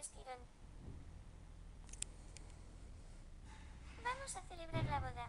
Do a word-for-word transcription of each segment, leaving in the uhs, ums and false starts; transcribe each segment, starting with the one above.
estirón. Vamos a celebrar la boda.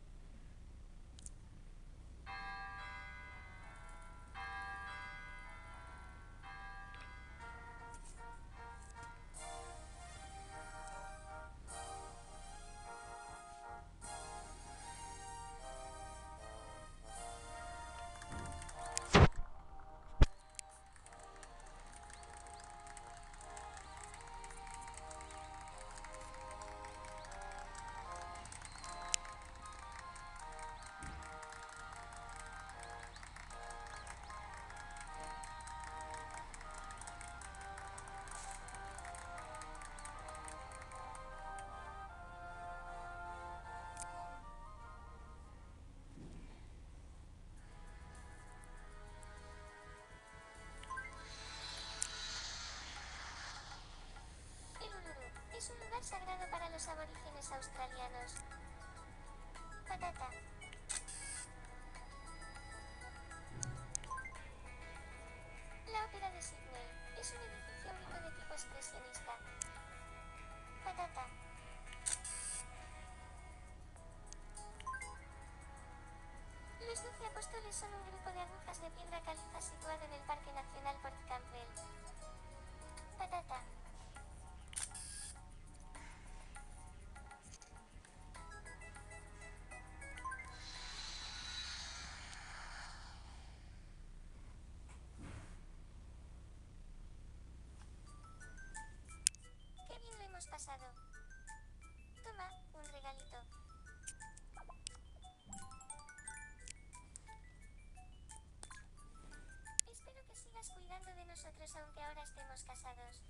Es un lugar sagrado para los aborígenes australianos. Patata. La Ópera de Sydney es un edificio único de tipo expresionista. Patata. Los doce apóstoles son un grupo de agujas de piedra caliza situado en el Parque Nacional Port Campbell. Patata. Qué bien lo hemos pasado. Toma, un regalito. Espero que sigas cuidando de nosotros aunque ahora estemos casados.